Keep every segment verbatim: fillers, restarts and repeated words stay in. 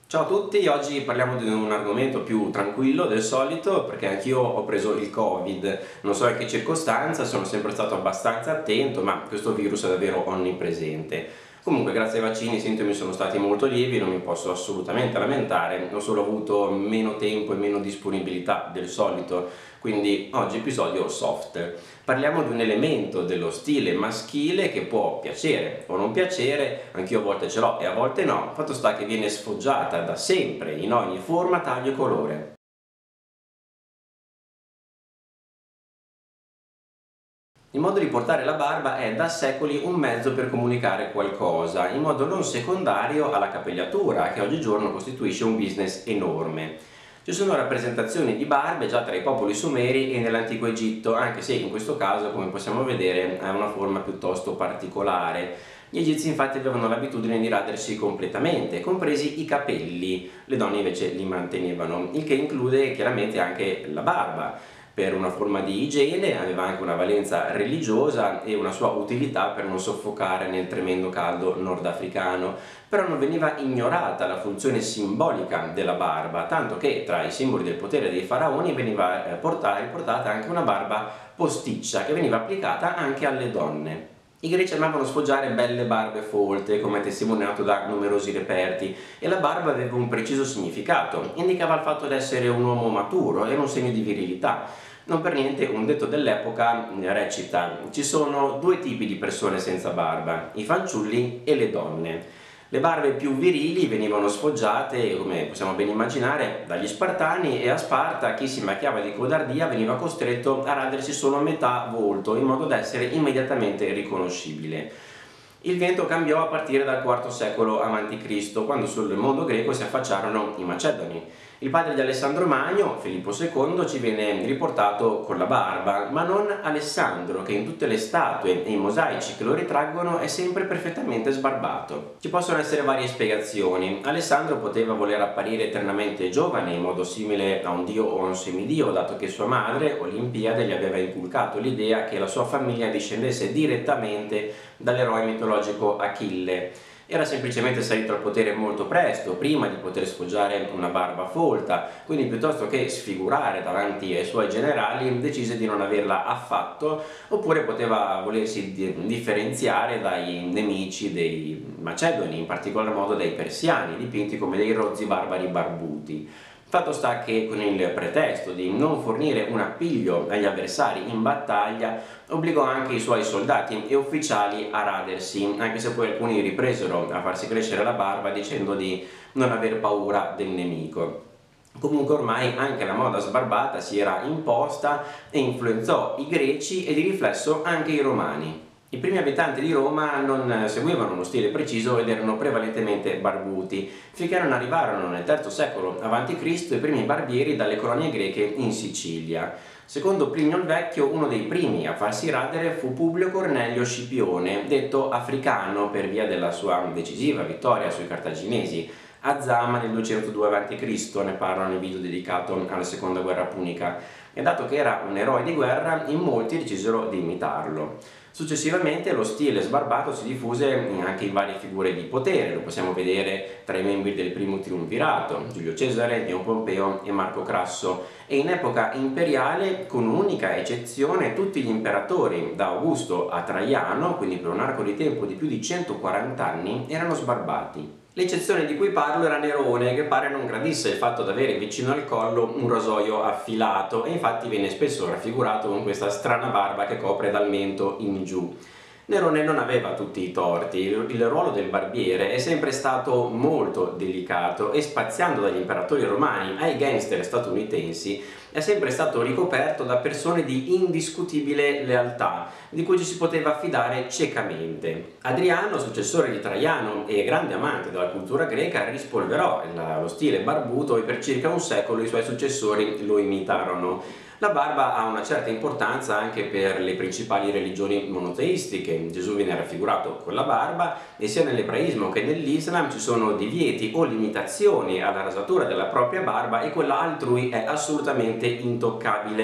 Ciao a tutti, oggi parliamo di un argomento più tranquillo del solito perché anch'io ho preso il Covid, non so in che circostanza, sono sempre stato abbastanza attento, ma questo virus è davvero onnipresente. Comunque grazie ai vaccini i sintomi sono stati molto lievi, non mi posso assolutamente lamentare, ho solo avuto meno tempo e meno disponibilità del solito, quindi oggi episodio soft. Parliamo di un elemento dello stile maschile che può piacere o non piacere, anch'io a volte ce l'ho e a volte no, fatto sta che viene sfoggiata da sempre in ogni forma, taglio e colore. Il modo di portare la barba è da secoli un mezzo per comunicare qualcosa, in modo non secondario alla capigliatura, che oggigiorno costituisce un business enorme. Ci sono rappresentazioni di barbe già tra i popoli sumeri e nell'antico Egitto, anche se in questo caso, come possiamo vedere, ha una forma piuttosto particolare. Gli egizi infatti avevano l'abitudine di radersi completamente, compresi i capelli, le donne invece li mantenevano, il che include chiaramente anche la barba. Per una forma di igiene, aveva anche una valenza religiosa e una sua utilità per non soffocare nel tremendo caldo nordafricano, però non veniva ignorata la funzione simbolica della barba, tanto che tra i simboli del potere dei faraoni veniva eh, portata, riportata anche una barba posticcia che veniva applicata anche alle donne. I greci amavano sfoggiare belle barbe folte, come testimoniato da numerosi reperti, e la barba aveva un preciso significato, indicava il fatto di essere un uomo maturo, era un segno di virilità. Non per niente un detto dell'epoca recita: ci sono due tipi di persone senza barba, i fanciulli e le donne. Le barbe più virili venivano sfoggiate, come possiamo ben immaginare, dagli Spartani, e a Sparta chi si macchiava di codardia veniva costretto a radersi solo a metà volto in modo da essere immediatamente riconoscibile. Il vento cambiò a partire dal quarto secolo avanti Cristo, quando sul mondo greco si affacciarono i Macedoni. Il padre di Alessandro Magno, Filippo secondo, ci viene riportato con la barba, ma non Alessandro, che in tutte le statue e i mosaici che lo ritraggono è sempre perfettamente sbarbato. Ci possono essere varie spiegazioni. Alessandro poteva voler apparire eternamente giovane, in modo simile a un dio o a un semidio, dato che sua madre, Olimpiade, gli aveva inculcato l'idea che la sua famiglia discendesse direttamente dall'eroe mitologico Achille. Era semplicemente salito al potere molto presto, prima di poter sfoggiare una barba folta, quindi piuttosto che sfigurare davanti ai suoi generali decise di non averla affatto, oppure poteva volersi differenziare dai nemici dei Macedoni, in particolar modo dai persiani, dipinti come dei rozzi barbari barbuti. Fatto sta che con il pretesto di non fornire un appiglio agli avversari in battaglia obbligò anche i suoi soldati e ufficiali a radersi, anche se poi alcuni ripresero a farsi crescere la barba dicendo di non aver paura del nemico. Comunque ormai anche la moda sbarbata si era imposta e influenzò i greci e di riflesso anche i romani. I primi abitanti di Roma non seguivano uno stile preciso ed erano prevalentemente barbuti, finché non arrivarono nel terzo secolo avanti Cristo i primi barbieri dalle colonie greche in Sicilia. Secondo Plinio il Vecchio, uno dei primi a farsi radere fu Publio Cornelio Scipione, detto africano per via della sua decisiva vittoria sui cartaginesi a Zama nel duecentodue avanti Cristo, ne parlo nel video dedicato alla seconda guerra punica, e dato che era un eroe di guerra, in molti decisero di imitarlo. Successivamente lo stile sbarbato si diffuse anche in varie figure di potere, lo possiamo vedere tra i membri del primo triumvirato, Giulio Cesare, Dio Pompeo e Marco Crasso, e in epoca imperiale, con un'unica eccezione, tutti gli imperatori, da Augusto a Traiano, quindi per un arco di tempo di più di centoquaranta anni, erano sbarbati. L'eccezione di cui parlo era Nerone, che pare non gradisse il fatto di avere vicino al collo un rasoio affilato e infatti viene spesso raffigurato con questa strana barba che copre dal mento in giù. Nerone non aveva tutti i torti, il ruolo del barbiere è sempre stato molto delicato e, spaziando dagli imperatori romani ai gangster statunitensi, è sempre stato ricoperto da persone di indiscutibile lealtà, di cui ci si poteva affidare ciecamente. Adriano, successore di Traiano e grande amante della cultura greca, rispolverò lo stile barbuto e per circa un secolo i suoi successori lo imitarono. La barba ha una certa importanza anche per le principali religioni monoteistiche. Gesù viene raffigurato con la barba e sia nell'ebraismo che nell'Islam ci sono divieti o limitazioni alla rasatura della propria barba e quella altrui è assolutamente intoccabile.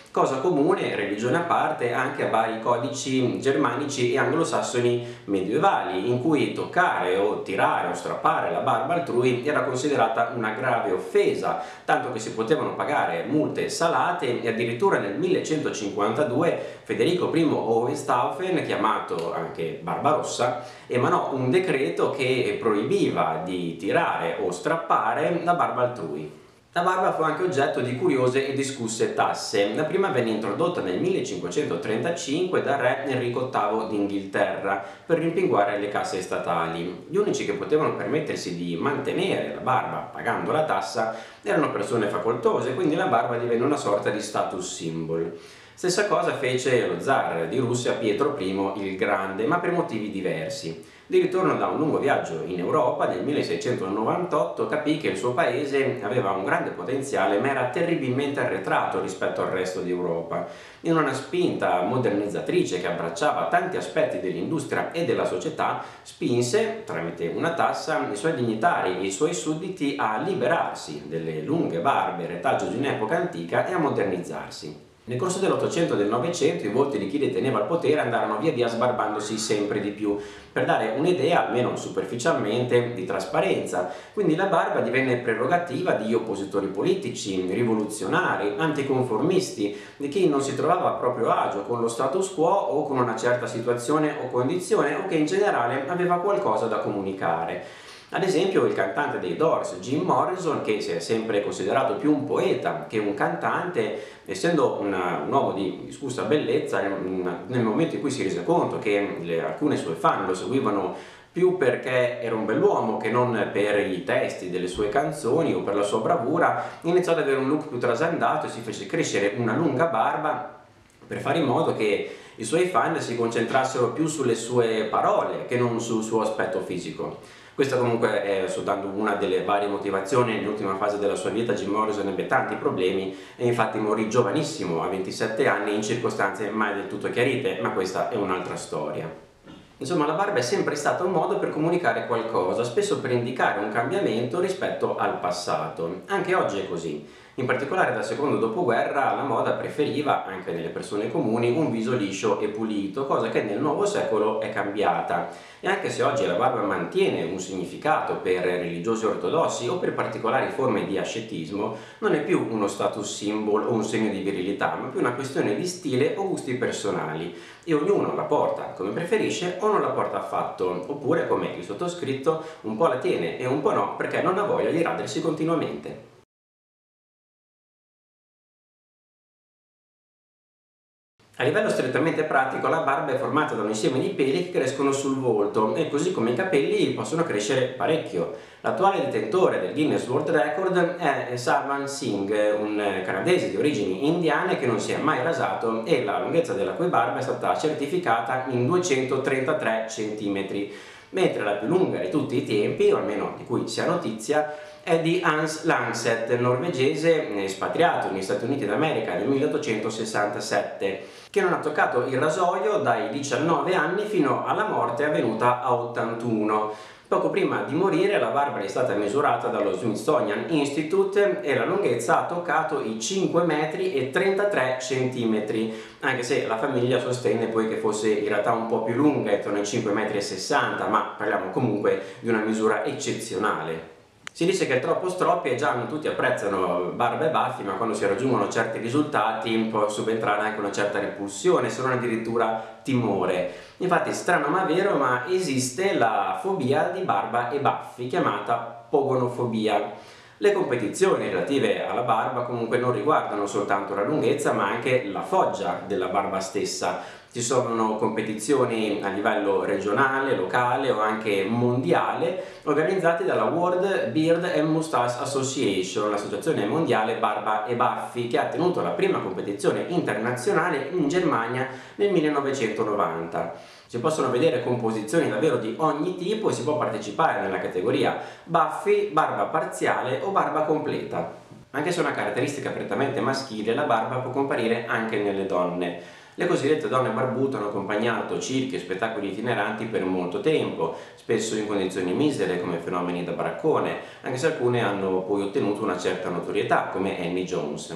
cosa comune, religione a parte, anche a vari codici germanici e anglosassoni medievali, in cui toccare o tirare o strappare la barba altrui era considerata una grave offesa, tanto che si potevano pagare multe salate, e addirittura nel millecentocinquantadue Federico I Hohenstaufen, chiamato anche Barbarossa, emanò un decreto che proibiva di tirare o strappare la barba altrui. La barba fu anche oggetto di curiose e discusse tasse. La prima venne introdotta nel millecinquecentotrentacinque dal re Enrico ottavo d'Inghilterra per rimpinguare le casse statali. Gli unici che potevano permettersi di mantenere la barba pagando la tassa erano persone facoltose, quindi la barba divenne una sorta di status symbol. Stessa cosa fece lo zar di Russia Pietro I il Grande, ma per motivi diversi. Di ritorno da un lungo viaggio in Europa, nel milleseicentonovantotto capì che il suo paese aveva un grande potenziale ma era terribilmente arretrato rispetto al resto d'Europa. In una spinta modernizzatrice che abbracciava tanti aspetti dell'industria e della società, spinse, tramite una tassa, i suoi dignitari e i suoi sudditi a liberarsi delle lunghe barbe, retaggio di un'epoca antica, e a modernizzarsi. Nel corso dell'Ottocento e del Novecento i volti di chi deteneva il potere andarono via via sbarbandosi sempre di più, per dare un'idea, almeno superficialmente, di trasparenza. Quindi la barba divenne prerogativa di oppositori politici, rivoluzionari, anticonformisti, di chi non si trovava a proprio agio con lo status quo o con una certa situazione o condizione, o che in generale aveva qualcosa da comunicare. Ad esempio il cantante dei Doors, Jim Morrison, che si è sempre considerato più un poeta che un cantante, essendo una, un uomo di discussa bellezza, nel, nel momento in cui si rese conto che le, alcune sue fan lo seguivano più perché era un bell'uomo che non per i testi delle sue canzoni o per la sua bravura, iniziò ad avere un look più trasandato e si fece crescere una lunga barba per fare in modo che i suoi fan si concentrassero più sulle sue parole che non sul suo aspetto fisico. Questa comunque è soltanto una delle varie motivazioni. Nell'ultima fase della sua vita Jim Morrison ebbe tanti problemi e infatti morì giovanissimo, a ventisette anni, in circostanze mai del tutto chiarite, ma questa è un'altra storia. Insomma, la barba è sempre stata un modo per comunicare qualcosa, spesso per indicare un cambiamento rispetto al passato. Anche oggi è così. In particolare dal secondo dopoguerra la moda preferiva, anche nelle persone comuni, un viso liscio e pulito, cosa che nel nuovo secolo è cambiata. E anche se oggi la barba mantiene un significato per religiosi ortodossi o per particolari forme di ascetismo, non è più uno status symbol o un segno di virilità, ma più una questione di stile o gusti personali. E ognuno la porta come preferisce o non la porta affatto, oppure, come il sottoscritto, un po' la tiene e un po' no, perché non ha voglia di radersi continuamente. A livello strettamente pratico la barba è formata da un insieme di peli che crescono sul volto e così come i capelli possono crescere parecchio. L'attuale detentore del Guinness World Record è Sarwan Singh, un canadese di origini indiane che non si è mai rasato e la lunghezza della cui barba è stata certificata in duecentotrentatré centimetri, mentre la più lunga di tutti i tempi, o almeno di cui si ha notizia, è di Hans Langseth, norvegese espatriato negli Stati Uniti d'America nel milleottocentosessantasette, che non ha toccato il rasoio dai diciannove anni fino alla morte avvenuta a ottantuno. Poco prima di morire la barba è stata misurata dallo Smithsonian Institute e la lunghezza ha toccato i cinque metri e trentatré centimetri, anche se la famiglia sostenne poi che fosse in realtà un po' più lunga, intorno ai cinque metri e sessanta, ma parliamo comunque di una misura eccezionale. Si dice che troppo stroppi e già non tutti apprezzano barba e baffi, ma quando si raggiungono certi risultati può subentrare anche una certa repulsione, se non addirittura timore. Infatti, strano ma vero, ma esiste la fobia di barba e baffi, chiamata pogonofobia. Le competizioni relative alla barba comunque non riguardano soltanto la lunghezza, ma anche la foggia della barba stessa. Ci sono competizioni a livello regionale, locale o anche mondiale organizzate dalla World Beard and Moustache Association, l'associazione mondiale barba e baffi, che ha tenuto la prima competizione internazionale in Germania nel millenovecentonovanta. Si possono vedere composizioni davvero di ogni tipo e si può partecipare nella categoria baffi, barba parziale o barba completa. Anche se è una caratteristica prettamente maschile, la barba può comparire anche nelle donne. Le cosiddette donne barbute hanno accompagnato circhi e spettacoli itineranti per molto tempo, spesso in condizioni misere come fenomeni da baraccone, anche se alcune hanno poi ottenuto una certa notorietà, come Annie Jones.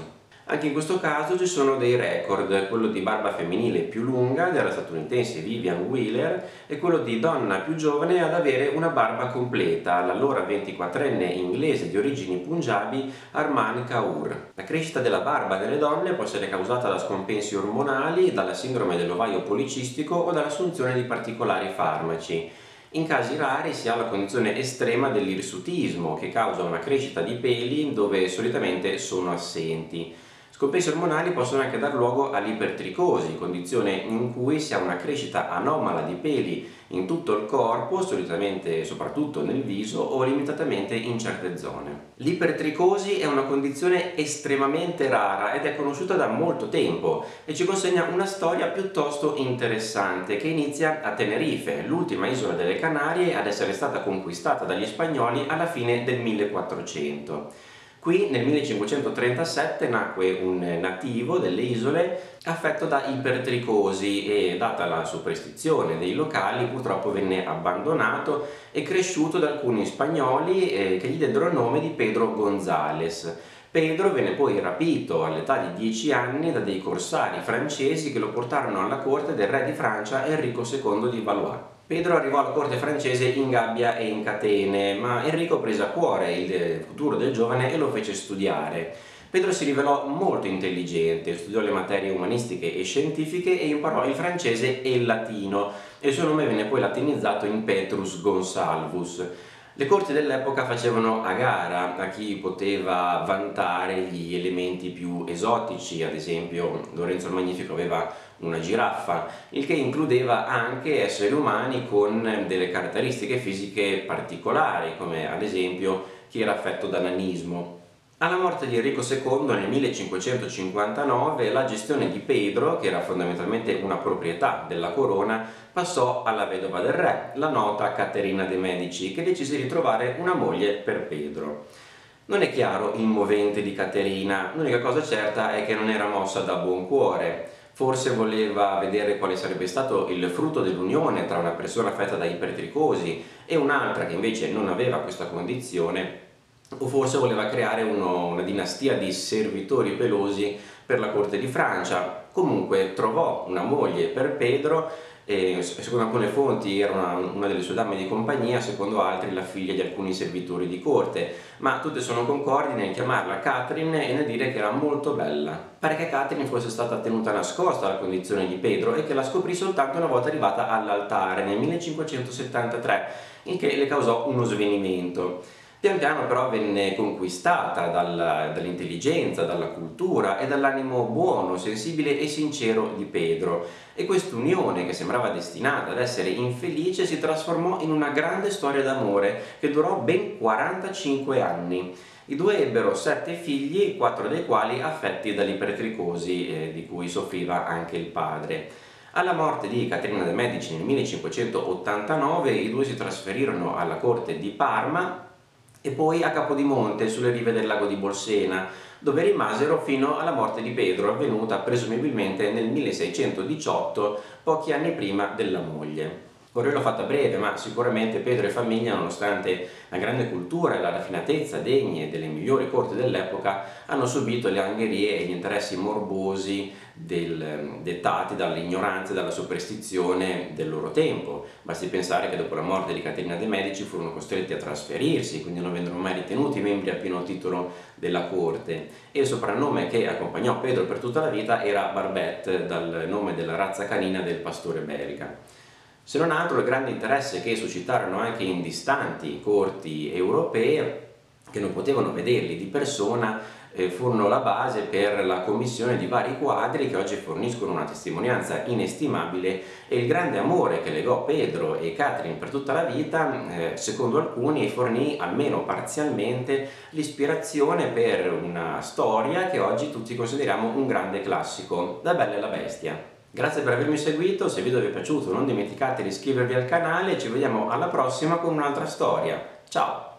Anche in questo caso ci sono dei record, quello di barba femminile più lunga della statunitense Vivian Wheeler e quello di donna più giovane ad avere una barba completa, l'allora ventiquattrenne inglese di origini punjabi Arman Kaur. La crescita della barba nelle donne può essere causata da scompensi ormonali, dalla sindrome dell'ovaio policistico o dall'assunzione di particolari farmaci. In casi rari si ha la condizione estrema dell'irsutismo, che causa una crescita di peli dove solitamente sono assenti. Scompensi ormonali possono anche dar luogo all'ipertricosi, condizione in cui si ha una crescita anomala di peli in tutto il corpo, solitamente soprattutto nel viso o limitatamente in certe zone. L'ipertricosi è una condizione estremamente rara ed è conosciuta da molto tempo e ci consegna una storia piuttosto interessante che inizia a Tenerife, l'ultima isola delle Canarie ad essere stata conquistata dagli spagnoli alla fine del millequattrocento. Qui nel millecinquecentotrentasette nacque un nativo delle isole affetto da ipertricosi e, data la superstizione dei locali, purtroppo venne abbandonato e cresciuto da alcuni spagnoli eh, che gli diedero il nome di Pedro González. Pedro venne poi rapito all'età di dieci anni da dei corsari francesi che lo portarono alla corte del re di Francia Enrico secondo di Valois. Pedro arrivò alla corte francese in gabbia e in catene, ma Enrico prese a cuore il futuro del giovane e lo fece studiare. Pedro si rivelò molto intelligente, studiò le materie umanistiche e scientifiche e imparò il francese e il latino, e il suo nome venne poi latinizzato in Petrus Gonsalvus. Le corti dell'epoca facevano a gara a chi poteva vantare gli elementi più esotici, ad esempio Lorenzo il Magnifico aveva una giraffa, il che includeva anche esseri umani con delle caratteristiche fisiche particolari, come ad esempio chi era affetto da nanismo. Alla morte di Enrico secondo nel millecinquecentocinquantanove la gestione di Pedro, che era fondamentalmente una proprietà della corona, passò alla vedova del re, la nota Caterina de' Medici, che decise di trovare una moglie per Pedro. Non è chiaro il movente di Caterina, l'unica cosa certa è che non era mossa da buon cuore. Forse voleva vedere quale sarebbe stato il frutto dell'unione tra una persona affetta da ipertricosi e un'altra che invece non aveva questa condizione, o forse voleva creare uno, una dinastia di servitori pelosi per la corte di Francia. Comunque trovò una moglie per Pedro e secondo alcune fonti era una, una delle sue dame di compagnia, secondo altri la figlia di alcuni servitori di corte, ma tutte sono concordi nel chiamarla Catherine e nel dire che era molto bella. Pare che Catherine fosse stata tenuta nascosta alla condizione di Pedro e che la scoprì soltanto una volta arrivata all'altare nel millecinquecentosettantatré, il che le causò uno svenimento. Pian piano però venne conquistata dall'intelligenza, dalla cultura e dall'animo buono, sensibile e sincero di Pedro, e quest'unione, che sembrava destinata ad essere infelice, si trasformò in una grande storia d'amore che durò ben quarantacinque anni. I due ebbero sette figli, quattro dei quali affetti dall'ipertricosi, eh, di cui soffriva anche il padre. Alla morte di Caterina de' Medici nel millecinquecentottantanove i due si trasferirono alla corte di Parma e poi a Capodimonte, sulle rive del lago di Bolsena, dove rimasero fino alla morte di Pedro, avvenuta presumibilmente nel milleseicentodiciotto, pochi anni prima della moglie. Ora l'ho fatta breve, ma sicuramente Pedro e famiglia, nonostante la grande cultura e la raffinatezza degne delle migliori corti dell'epoca, hanno subito le angherie e gli interessi morbosi del, dettati dall'ignoranza e dalla superstizione del loro tempo. Basti pensare che dopo la morte di Caterina de' Medici furono costretti a trasferirsi, quindi non vennero mai ritenuti membri a pieno titolo della corte, e il soprannome che accompagnò Pedro per tutta la vita era Barbet, dal nome della razza canina del pastore belga. Se non altro il grande interesse che suscitarono anche in distanti corti europee, che non potevano vederli di persona, eh, furono la base per la commissione di vari quadri che oggi forniscono una testimonianza inestimabile, e il grande amore che legò Pedro e Catherine per tutta la vita, eh, secondo alcuni, fornì almeno parzialmente l'ispirazione per una storia che oggi tutti consideriamo un grande classico, La Bella e la Bestia. Grazie per avermi seguito, se il video vi è piaciuto non dimenticate di iscrivervi al canale e ci vediamo alla prossima con un'altra storia. Ciao!